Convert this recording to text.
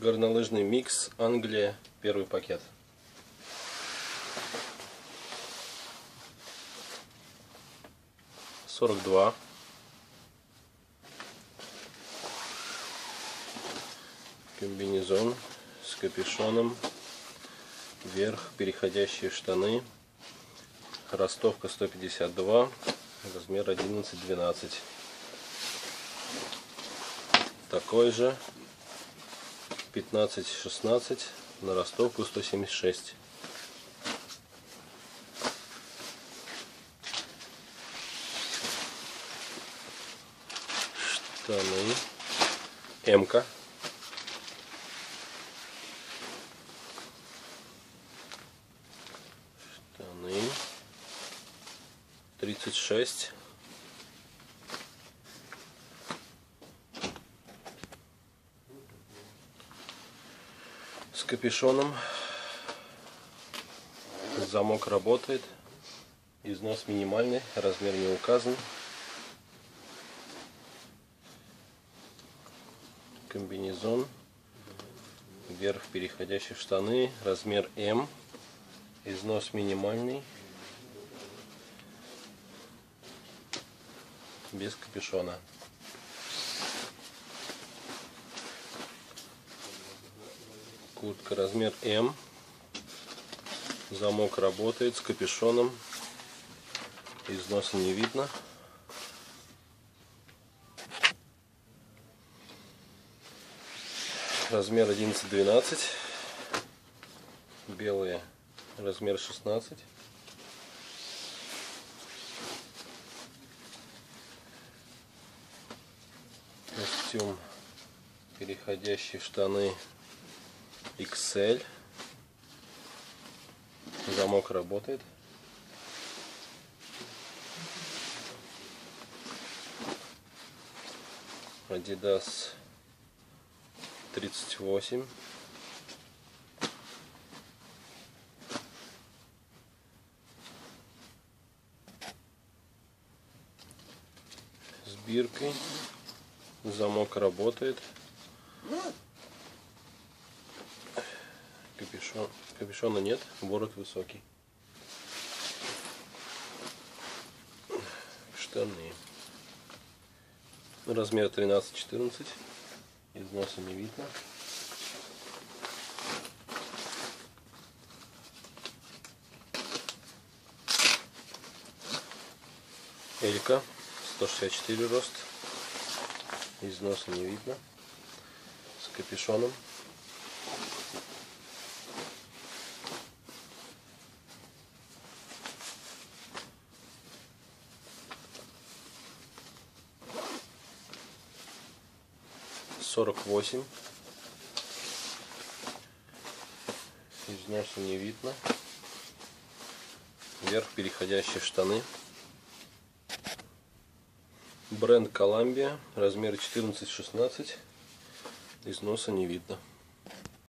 Горнолыжный микс Англия, первый пакет. $42. Комбинезон с капюшоном, вверх переходящие штаны, ростовка 152, размер 11-12. Такой же 15-16 на ростовку 176. Штаны М-ка. Штаны 36. С капюшоном. Замок работает. Износ минимальный, размер не указан. Комбинезон, вверх переходящие штаны, размер М, износ минимальный, без капюшона. Куртка размер М, замок работает, с капюшоном, износа не видно. Размер 11-12, белые размер 16. Костюм, переходящие штаны XL, замок работает. Adidas 38. С биркой. Замок работает. Капюшона нет, ворот высокий. Штаны. Размер 13-14. Износа не видно. Элька 164 рост. Износа не видно. С капюшоном. $48. Износа не видно. Вверх переходящие штаны. Бренд Columbia, размер 14-16. Износа не видно.